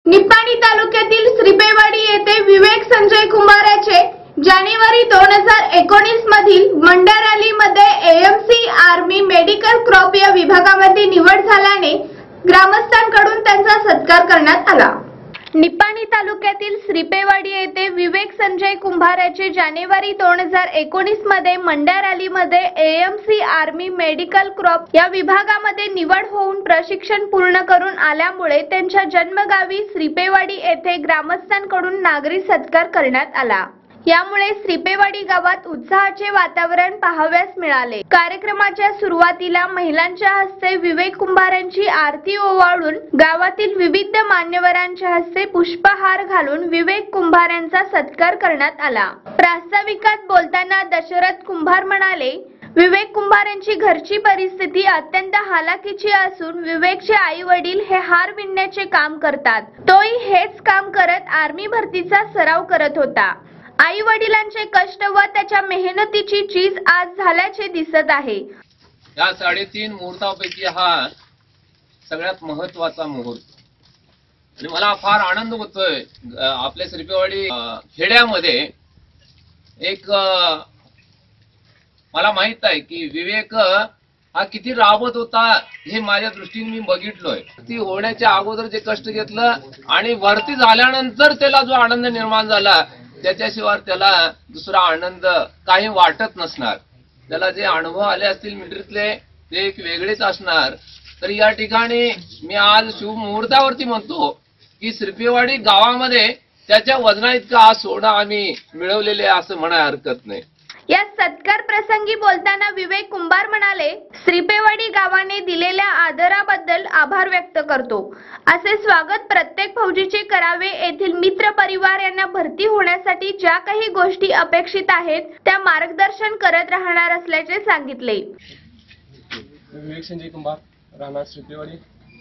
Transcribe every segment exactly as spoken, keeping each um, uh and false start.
निपाणी तालुक्यातील श्रीपेवाडी येथे विवेक संजय कुंभार याचे जानेवारी दोन हजार एकोणीस मधील मंडळ रॅलीमध्ये एएमसी आर्मी मेडिकल क्रॉप या विभागामध्ये निवड झाल्याने ग्रामस्थांकडून त्यांचा सत्कार करण्यात आला। निपाणी तालुक्यातील श्रीपेवाडी येथे विवेक संजय कुंभार याचे जानेवारी दोन हजार एकोणीस मध्ये मंडळ रॅलीमध्ये एएमसी आर्मी मेडिकल क्रॉप या विभागामध्ये निवड होऊन प्रशिक्षण पूर्ण करून आल्यामुळे त्यांच्या जन्मगावी श्रीपेवाडी येथे ग्रामस्थांकडून नागरी सत्कार करण्यात आला। यामुळे श्रीपेवाडी गावात उत्साहाचे वातावरण पाहावयास मिळाले। कार्यक्रमाच्या सुरुवातीला महिलांच्या हस्ते विवेक कुंभार यांची आरती ओवाळून गावातील विविध मान्यवरांच्या हस्ते पुष्पहार घालून विवेक कुंभार यांचा सत्कार करण्यात आला। प्रास्ताविकात बोलताना दशरथ कुंभार म्हणाले, विवेक कुंभार यांची घरची परिस्थिती अत्यंत हालाकीची असून विवेकचे आई वडील हे हार विणण्याचे काम करतात। तोही हेच काम करत आर्मी भरतीचा सराव करत होता। आई वडिलांचे कष्ट व त्याच्या मेहनतीची चीज आज झाल्याचे दिसत आहे। या साडेतीन मुहूर्तापैकी हा सगळ्यात महत्त्वाचा मुहूर्त आणि मला फार आनंद होतोय। आपल्या श्रीपेवाडी खेड्यामध्ये एक मला माहित आहे की विवेक हा किती राबत होता हे माझ्या दृष्टीने मी बघितलोय। ती होण्याच्या अगोदर जे कष्ट घेतलं आणि भरती झाल्यानंतर त्याला जो आनंद निर्माण झाला त्याच्याशिवाय त्याला दुसरा आनंद काही वाटत नसणार। त्याला जे अनुभव आले असतील मिलिटरीतले ते एक वेगळेच असणार। तर या ठिकाणी मी आज शुभ मुहूर्तावरती म्हणतो की श्रीपेवाडी गावामध्ये त्याच्या वजना इतका आज सोनं आम्ही मिळवलेले असं म्हणायला हरकत नाही। या सत्कार प्रसंगी बोलताना विवेक कुंभार म्हणाले, श्रीपेवाडी गावाने दिलेल्या आदराबद्दल आभार व्यक्त करतो। असे स्वागत प्रत्येक फौजीचे करावे। येथील मित्र परिवार यांना भरती होण्यासाठी ज्या काही गोष्टी अपेक्षित आहेत त्या मार्गदर्शन करत राहणार असल्याचे सांगितले। विवेक संजय कुंभार, राहणार श्रीपेवाडी।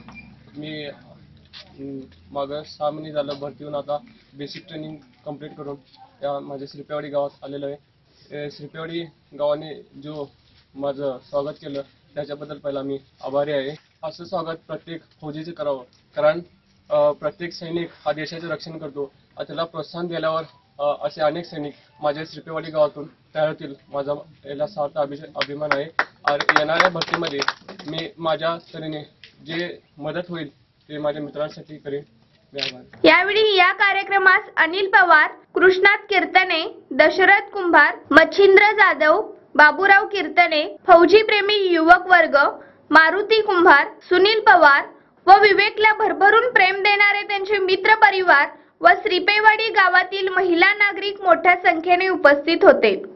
मी माग सहा महिने झालं भरती होऊन आता बेसिक ट्रेनिंग कंप्लीट करून या माझ्या श्रीपेवाडी गावात आलेलो आहे। श्रीपेवाडी गावाने जो माझं स्वागत केलं त्याच्याबद्दल पहिला मी आभारी आहे। असं स्वागत प्रत्येक फौजीचे करावं, कारण प्रत्येक सैनिक हा देशाचे रक्षण करतो। त्याला प्रोत्साहन दिल्यावर असे अनेक सैनिक माझ्या श्रीपेवाडी गावातून तयार होतील, माझा याला सार्थ अभिमान आहे। येणाऱ्या भरतीमध्ये मी माझ्या तऱ्हेने जे मदत होईल ते माझ्या मित्रांसाठी करेन। यावेळी या कार्यक्रमास अनिल पवार, कृष्णात कीर्तने, दशरथ कुंभार, मच्छिंद्र जाधव, बाबूराव कीर्तने, फौजी प्रेमी युवक वर्ग, मारुती कुंभार, सुनील पवार व विवेकला भरभरून प्रेम देणारे त्यांचे मित्र परिवार व श्रीपेवाडी गावातील महिला नागरिक मोठ्या संख्येने उपस्थित होते।